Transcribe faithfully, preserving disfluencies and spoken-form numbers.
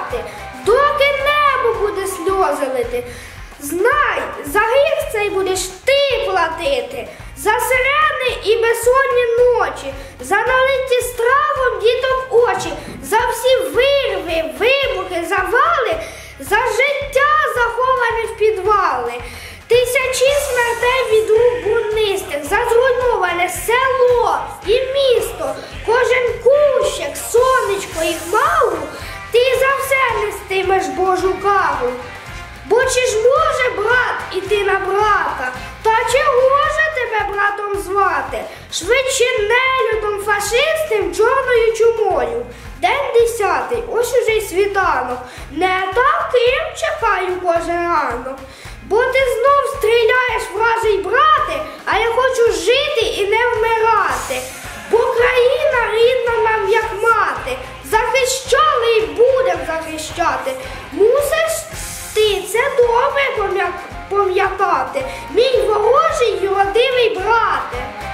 плакати, доки небо буде сльози лити. Знай, за гріх цей будеш ти платити, за сирени і безсонні ночі, за налиті страхом діток очі, за всі вирви, вибухи, завали, за життя заховане в підвали. Тисячі смертей від рук бруднистих, за зруйноване село і місто, кожен кущик, сонечко і хмару, ти за все нестимеш Божу кару. Бо чи ж може брат іти на брата, та чого же тебе братом звати? Швидше нелюдом фашистим, чорною чумою. День десятий, ось уже й світанок, не таким чекаю кожен ранок. Бо ти знов стріляєш, вражий брате, а я хочу жити і не вмирати. Бо країна рідна нам як мати, захищали і будем захищати. Мусиш ти це добре пам'ятати, мій ворожий й родивий брате.